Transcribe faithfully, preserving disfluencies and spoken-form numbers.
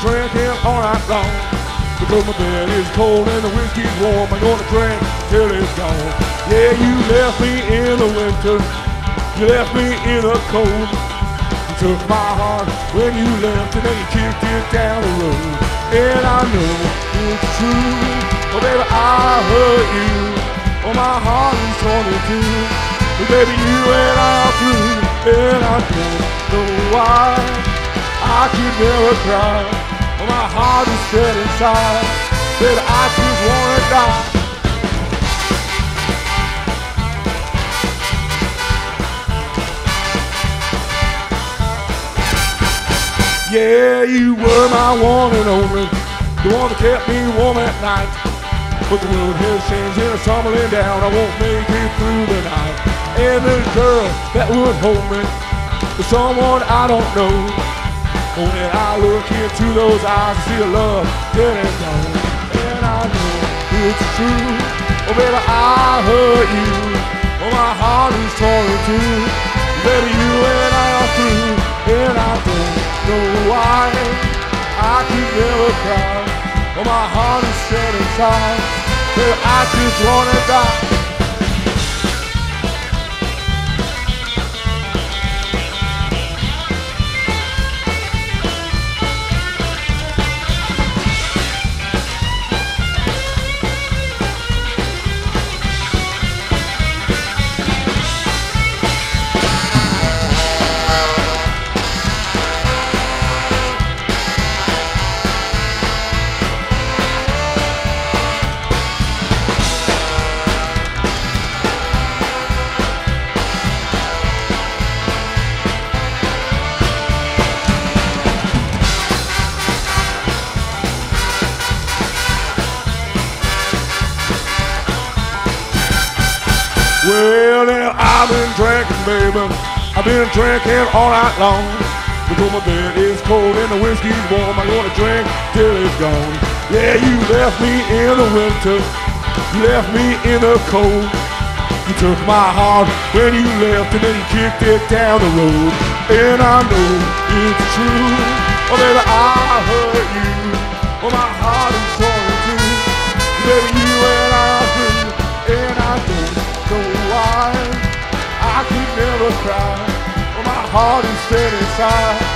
drinking all night long. Because my bed is cold and the whiskey's warm, I'm gonna drink till it's gone. Yeah, you left me in the winter, you left me in the cold. You took my heart when you left and then you kicked it down the road. And I know it's true, oh baby, I hurt you. Oh, my heart is torn in two, but baby, you and I are through. And I don't know why I could never cry. Oh, my heart is set inside, baby, I just wanna die. Yeah, you were my one and only, the one that kept me warm at night. But the world has changed and it's tumbling down, I won't make it through the night. And the girl that would hold me is someone I don't know. Oh, when I look into those eyes, I see a love dead and gone. And I know it's true, oh baby, I hurt you. Oh, my heart is torn in two, baby, you and I are through. And I don't know why I could never cry. Oh, my heart is set inside, but I just wanna die. Well, now I've been drinking, baby, I've been drinking all night long. Because my bed is cold and the whiskey's warm, I'm gonna drink till it's gone. Yeah, you left me in the winter, you left me in the cold. You took my heart when you left and then you kicked it down the road. And I know it's true, oh baby, I hurt you. Oh, my heart is torn in two, baby, you and I are through. And I don't know why I could never cry. Oh, my heart is set inside,